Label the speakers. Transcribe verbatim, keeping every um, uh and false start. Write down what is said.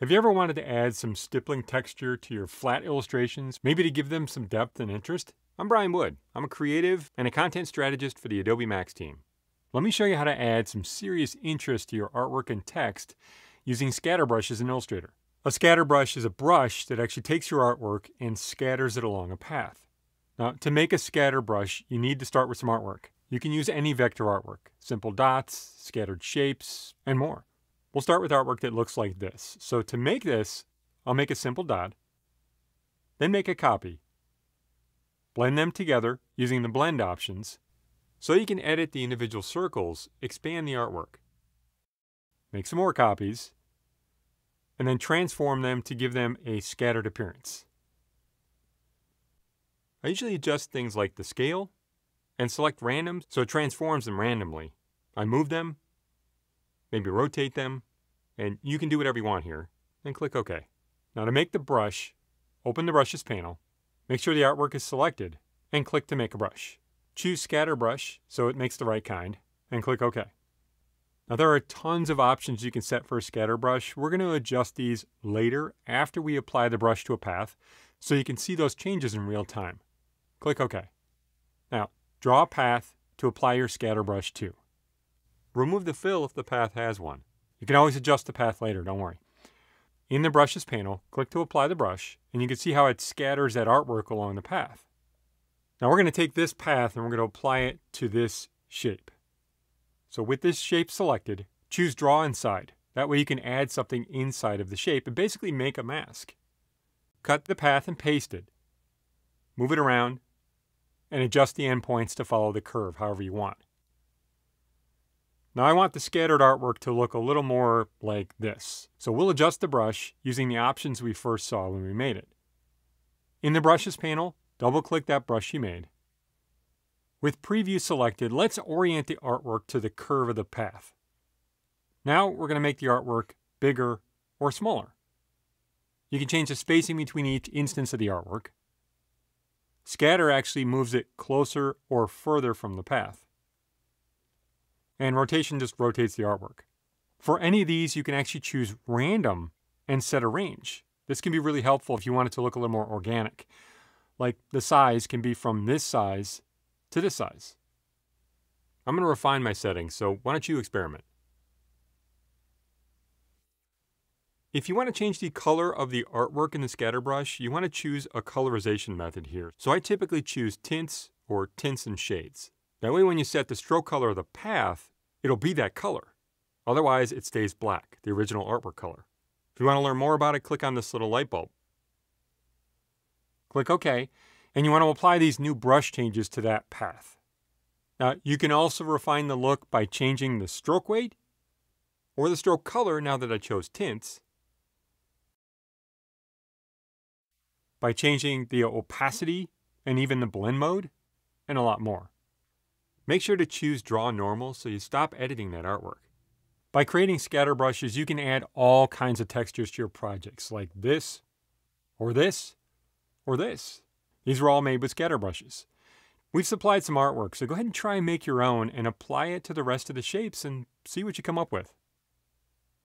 Speaker 1: Have you ever wanted to add some stippling texture to your flat illustrations, maybe to give them some depth and interest? I'm Brian Wood. I'm a creative and a content strategist for the Adobe Max team. Let me show you how to add some serious interest to your artwork and text using scatter brushes in Illustrator. A scatter brush is a brush that actually takes your artwork and scatters it along a path. Now, to make a scatter brush, you need to start with some artwork. You can use any vector artwork, simple dots, scattered shapes, and more. We'll start with artwork that looks like this. So to make this, I'll make a simple dot, then make a copy. Blend them together using the blend options so you can edit the individual circles, expand the artwork. Make some more copies, and then transform them to give them a scattered appearance. I usually adjust things like the scale and select random so it transforms them randomly. I move them, maybe rotate them, and you can do whatever you want here, and click OK. Now to make the brush, open the brushes panel, make sure the artwork is selected, and click to make a brush. Choose scatter brush so it makes the right kind, and click OK. Now there are tons of options you can set for a scatter brush. We're going to adjust these later after we apply the brush to a path so you can see those changes in real time. Click OK. Now draw a path to apply your scatter brush to. Remove the fill if the path has one. You can always adjust the path later, don't worry. In the brushes panel, click to apply the brush, and you can see how it scatters that artwork along the path. Now we're going to take this path and we're going to apply it to this shape. So with this shape selected, choose Draw Inside. That way you can add something inside of the shape and basically make a mask. Cut the path and paste it. Move it around and adjust the endpoints to follow the curve however you want. Now I want the scattered artwork to look a little more like this. So we'll adjust the brush using the options we first saw when we made it. In the brushes panel, double-click that brush you made. With preview selected, let's orient the artwork to the curve of the path. Now we're going to make the artwork bigger or smaller. You can change the spacing between each instance of the artwork. Scatter actually moves it closer or further from the path. And rotation just rotates the artwork. For any of these, you can actually choose random and set a range. This can be really helpful if you want it to look a little more organic. Like the size can be from this size to this size. I'm going to refine my settings, so why don't you experiment? If you want to change the color of the artwork in the scatter brush, you want to choose a colorization method here. So I typically choose tints or tints and shades. That way when you set the stroke color of the path, it'll be that color. Otherwise, it stays black, the original artwork color. If you want to learn more about it, click on this little light bulb. Click OK, and you want to apply these new brush changes to that path. Now, you can also refine the look by changing the stroke weight or the stroke color now that I chose tints, by changing the opacity and even the blend mode, and a lot more. Make sure to choose Draw Normal so you stop editing that artwork. By creating scatter brushes, you can add all kinds of textures to your projects, like this, or this, or this. These were all made with scatter brushes. We've supplied some artwork, so go ahead and try and make your own and apply it to the rest of the shapes and see what you come up with.